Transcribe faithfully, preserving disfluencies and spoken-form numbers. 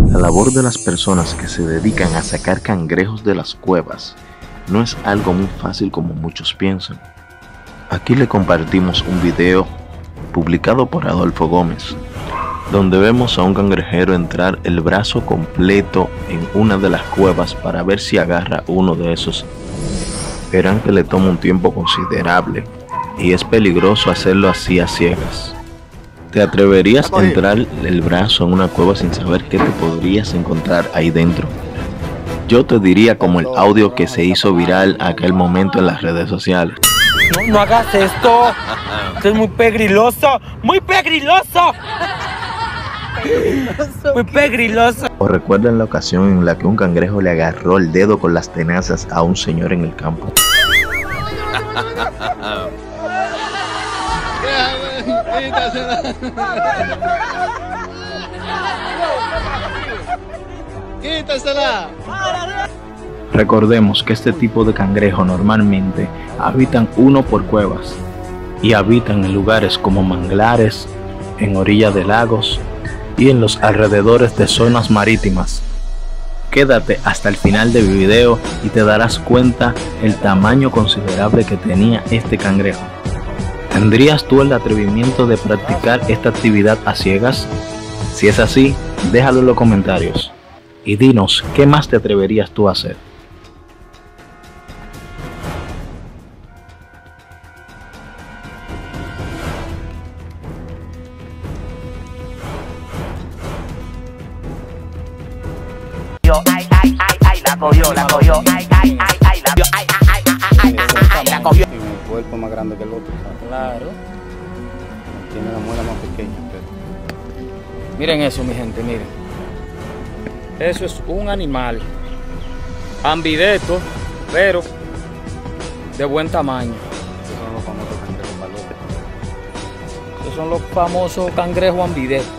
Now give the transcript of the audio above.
La labor de las personas que se dedican a sacar cangrejos de las cuevas no es algo muy fácil como muchos piensan. Aquí le compartimos un video publicado por Adolfo Gómez, donde vemos a un cangrejero entrar el brazo completo en una de las cuevas para ver si agarra uno de esos. Verán que le toma un tiempo considerable y es peligroso hacerlo así a ciegas. ¿Te atreverías a entrar el brazo en una cueva sin saber qué te podrías encontrar ahí dentro? Yo te diría como el audio que se hizo viral aquel momento en las redes sociales. No, no hagas esto, esto es muy pegriloso, muy pegriloso. Muy pegriloso. ¿O recuerdan la ocasión en la que un cangrejo le agarró el dedo con las tenazas a un señor en el campo? ¡Quítasela! Recordemos que este tipo de cangrejo normalmente habitan uno por cuevas y habitan en lugares como manglares, en orillas de lagos y en los alrededores de zonas marítimas. Quédate hasta el final del video y te darás cuenta el tamaño considerable que tenía este cangrejo. ¿Tendrías tú el atrevimiento de practicar esta actividad a ciegas? Si es así, déjalo en los comentarios y dinos qué más te atreverías tú a hacer. Ay, ay, ay, ay, la cogió, la cogió, ay, ay, ay, ay, la cogió, ay, ay, ay, ay, ay, ay, la cogió. Tiene el cuerpo más grande que el otro, ¿sabes? Claro. Tiene la muela más pequeña, pero... Miren eso, mi gente, miren. Eso es un animal ambideto, pero de buen tamaño. Estos son los famosos cangrejos balotes. Estos son los famosos cangrejos ambidetos.